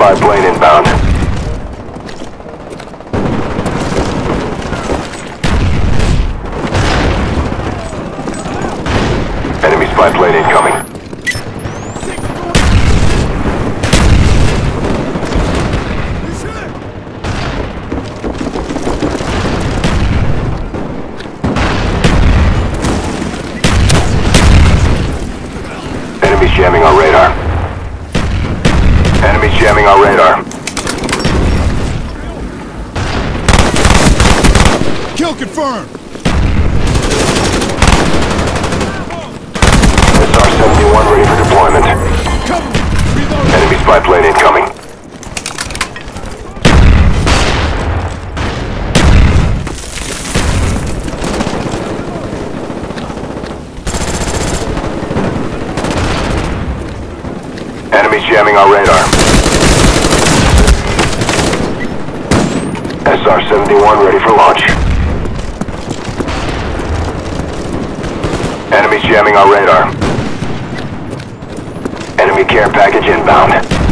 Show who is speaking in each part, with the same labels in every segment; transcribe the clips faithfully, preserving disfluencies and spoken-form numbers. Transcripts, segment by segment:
Speaker 1: spy plane inbound. Enemy spy plane incoming. Enemies jamming our radar. Enemies jamming our radar.
Speaker 2: Kill confirmed.
Speaker 1: S R seventy-one ready for deployment.
Speaker 2: Cover me. Reload.
Speaker 1: Enemy spy plane incoming. Enemies jamming our radar. S R seventy-one ready for launch. Enemies jamming our radar. Enemy care package inbound.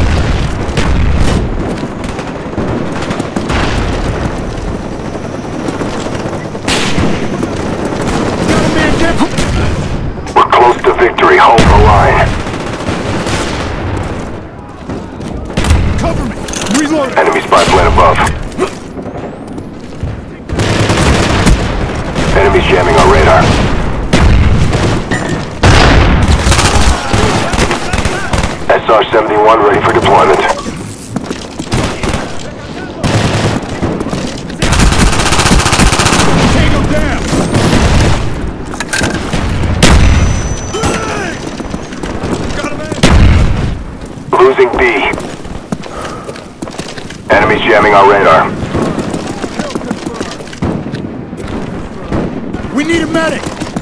Speaker 1: We're close to victory. Hold the line.
Speaker 2: Cover me. Reload.
Speaker 1: Enemy spy plane above. Enemies jamming our radar. S R seventy-one ready for deployment.
Speaker 2: Take him down. Got him in.
Speaker 1: Losing B. Enemies jamming our radar.
Speaker 2: We need a medic.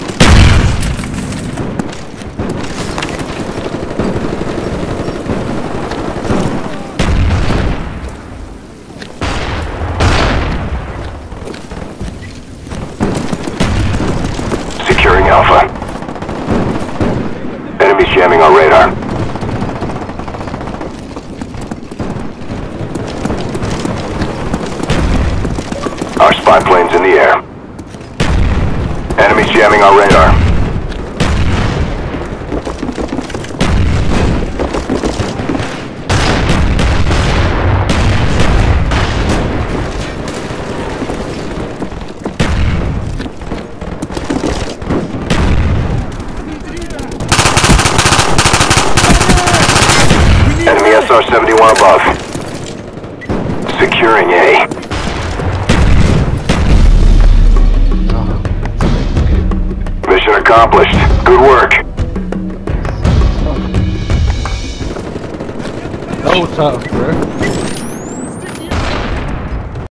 Speaker 1: Securing Alpha. Enemies jamming our radar. Our spy plane's in the air. Enemies jamming our radar. Enemy S R seventy-one above. Securing A. Mission accomplished. Good work.
Speaker 3: That was tough, bro.